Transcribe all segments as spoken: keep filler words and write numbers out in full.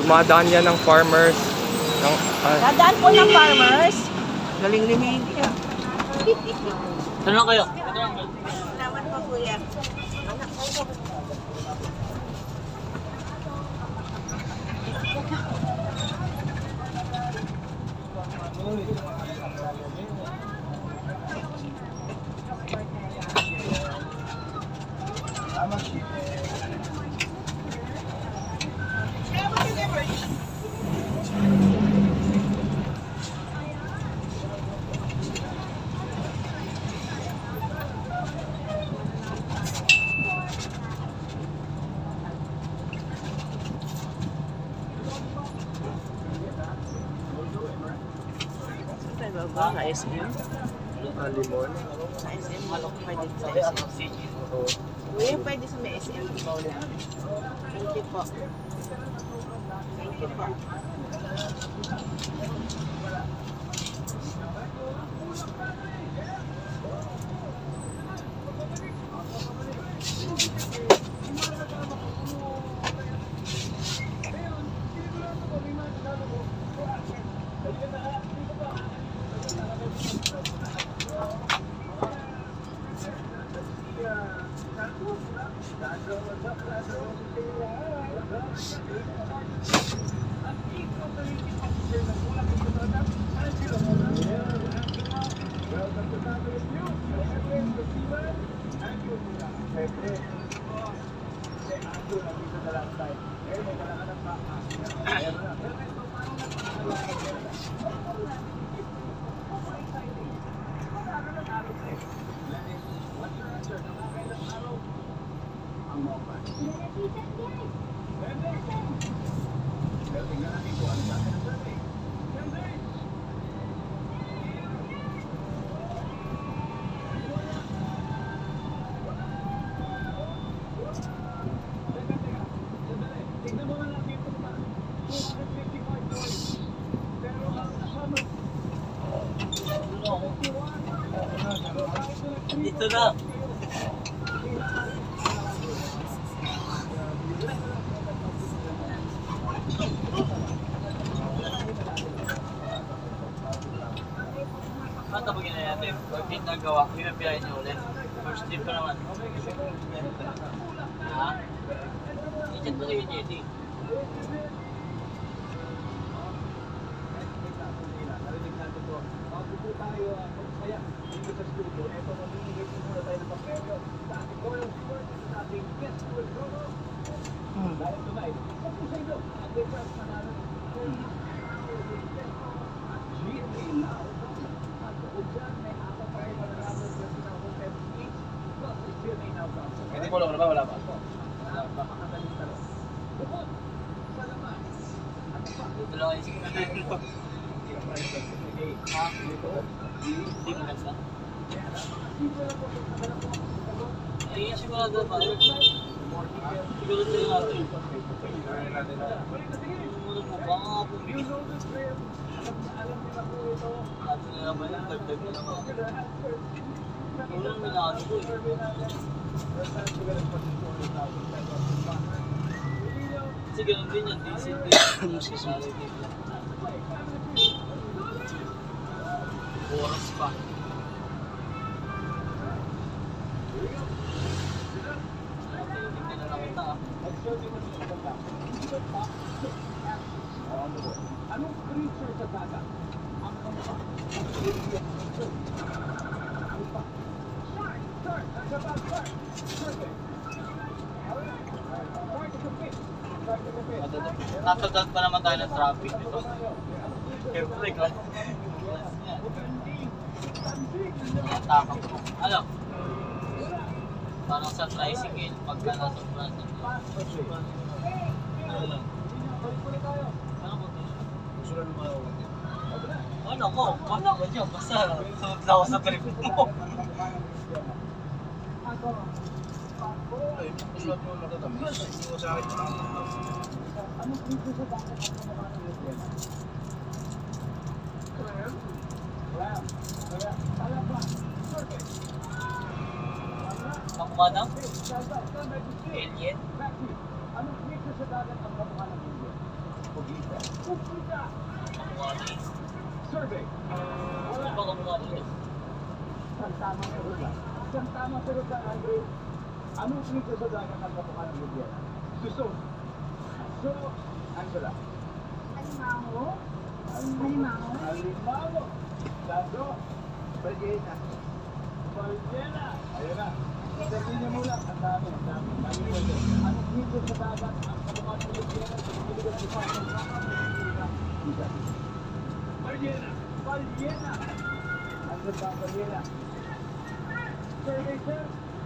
Dumadaan yan ng farmers. Ng, uh, Dadaan po ng farmers. Galing ni Mindy ah. Tanong kayo. Salamat po kuya. Sa S M? ah, limon. Sa S M? Pwede sa S M? Oo. Kuya, pwede sa may S M. Thank you po. Thank you po. Dito na. Ano tapos gina natin? Pag ginagawa, binabiyahin niyo ulit. First tip pa naman. Ha? I-check mo na yung Jetty. Hindi mo lang ba wala ba? Dito lang kayo siguro. Ha? Hindi mo lang sa? Ay, sigurado ba? Sigurado tayo natin. Sigurado po ba nga pumigil? Natin na naman yung dagdag na naman. Wala naman na ano po eh. Kasi ganun din yan, decent din. Oras pa. Tingnan na lang kita ah. Anong creature sa dagat? Ang kampa. Shark! Shark! That's about shark! Perfect! Shark is a fish! Shark is a fish! Natagdag pa naman tayo ng traffic nito. Siyempre, class yan. Natakap ko. Ano? Parang sa tricycle, pagka nasobrahan ng ano lang? Ano ko ito? Gusto na lumawan din. Ano ko? Ano ko dyan? Basta sunod na ako sa trip mo. Ay, masulat mo matatamis. Hindi mo sa akin. Anong creature sa dagat ang kampa ng Lucien? Clam? Clam. Talaba. Perfect. Kamukha ng? Alien? Anong creature sa dagat ang kamukha ng India? Pupunta! Makuha din. Survey! Ano ba kamuha din? Isang tamang sagot lang. Isang tamang sagot lang, Andre. Anong sweet sa dagat ang kamukha ng Lubiana? Suso. So, answer lang. Alimango? Al- Alimango? Alimango. Sandro. Balyena. Balyena. Ayun na. Sabihin niyo muna. Ang dami. Ang dami. Ang dami po ito. Anong sweet sa dagat ang kamukha ng Lubiana? Hindi ko na ipasok. Isa. Balyena. Balyena. Answer ba ang balyena? Survey, sir.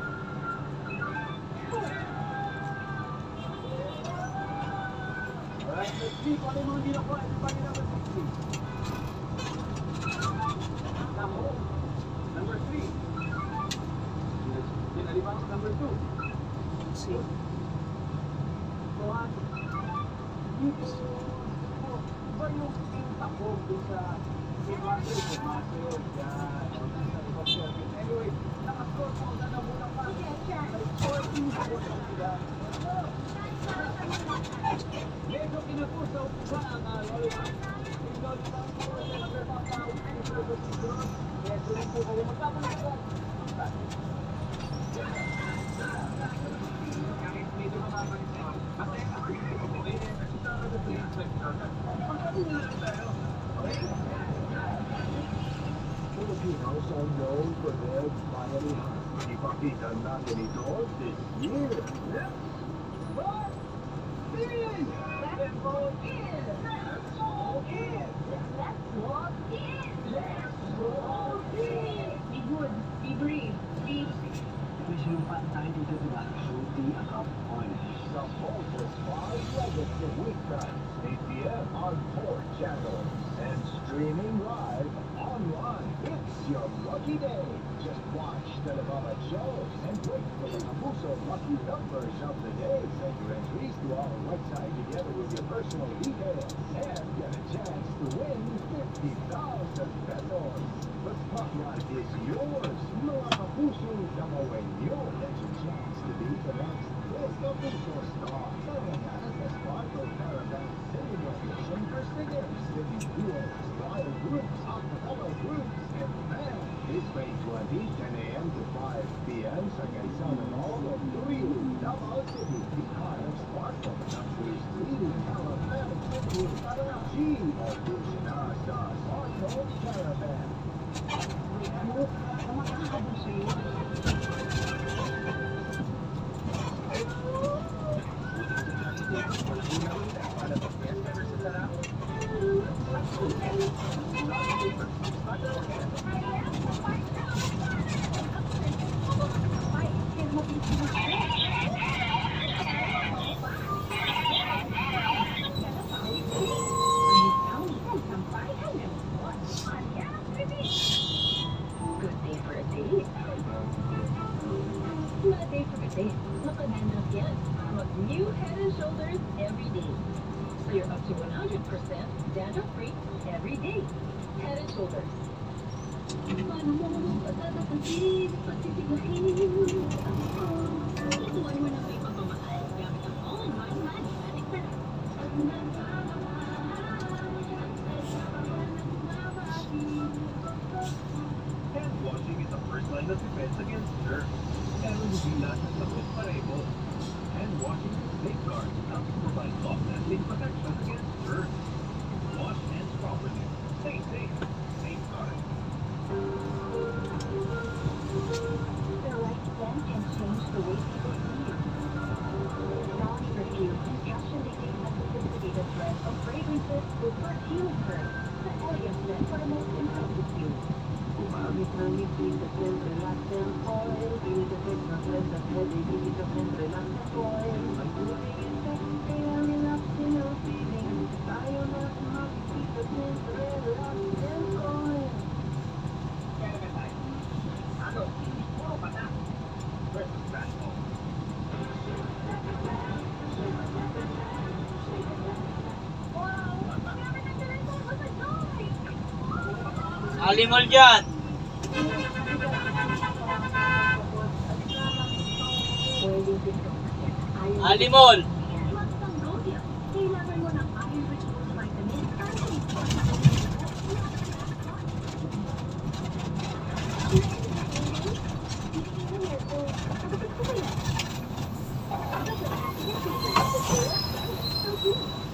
Alright, let's see kung ano yung mga ginawa. Everybody number sixty. Tapo. Number three. Sinalibang number two. See? Tuhan. Dito. Ba yung tapo doon sa Tomato, tomato, yan. Anyway, nakascore po na na muna pa. fourteen scores na sila. Medyo kinapusaw po ba ang lollipop? Yung lollipop po sa lollipop na yung position. Medyo rin po kayo magkakaлагad. Kahit medyo mamamansin. Kasi ako hindi ko po eh. Kasi sa mga pagkakas na lang tayo. Okay? Filipinos are known for their fiery heart. Ipakita natin ito this year. Let's go in! Let's go in! Let's go in! Let's go in! Let's go in! Be good. Be brave. Be... May sinumpaan tayo dito, diba? Shooty account on. The Focus five Legacy weeknights, eight p m on four channels. And streaming live online. It's your lucky day. Just watch Telebaba shows and wait for the Kapuso lucky numbers of the day. Send your entries to our website together with your personal details and get a chance to win fifty thousand pesos. The spotlight is yours. Mga Kapuso, gawin nyo. Get your chance to be the next Best Kapuso star. Pangalan sa Sparkle Caravan celebration for singers, city duos, choir groups, acapella groups, and band. This May twentieth, ten a m to five p m sa Quezon Hall of three, Davao City. Be part of Sparkle, country's leading caravan city. G. Audition us sa Sparkle Caravan. Ano? Ano makakahabol sa'yo? Good day for a date. Not a day for a date. Makaganap yan. Mag-new Head and Shoulders every day. So you're up to one hundred percent dandruff-free every day. Head and Shoulders. Paano mo patatapasin, patitigahin? Tuwan mo na may pagmamahal gamit ang all-in-one Magic Product. Hand washing is the first line of defense against germs. Pero hindi lahat ng sakit pareho. Hand washing is safeguard that provides long-lasting protection against germs. Wash hands properly. Stay safe. Safeguard. The right scent can change the way people see you. Strong perfume encapsulating a sophisticated blend of fragrances with perfume curves. The elegant scent for the most impressive you. Umamit ng ngiti sa siyempre lahat ng oil. Pinitipid ng blend of heavy, hindi ka siyempre lang sa oil. May tumingin sa kaya nilap sinong feeling. Tayo na makikita siyempre lahat ng oil. Ano? Puro pa na. Versus basketball. Alimol dyan! Alimol! Kailangan mo ng iron-rich multivitamin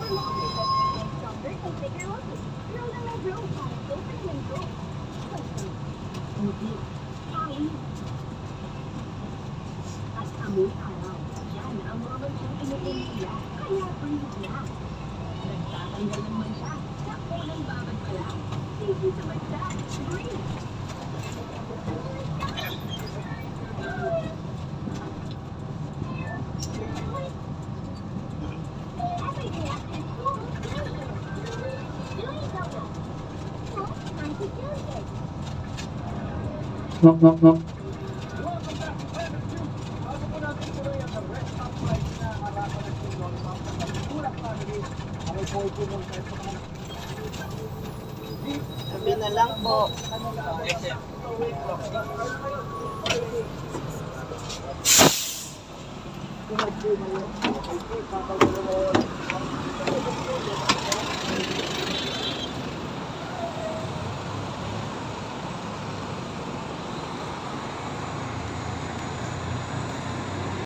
At amoy araw, yan ang mga mansang inuulit kaya breathe na. Nagtatanggal ng mansa sa unang babad pa lang. Sige sa mansa, breathe! Everyday action cool. Doing double. So, time to do it. Welcome back to Planet Two. Bago po natin tuloy ang rest stop flight na harapan ng Sino ng mga Tulak family. Ako po ay pumunta sa mga Sabi na lang po. Thank you.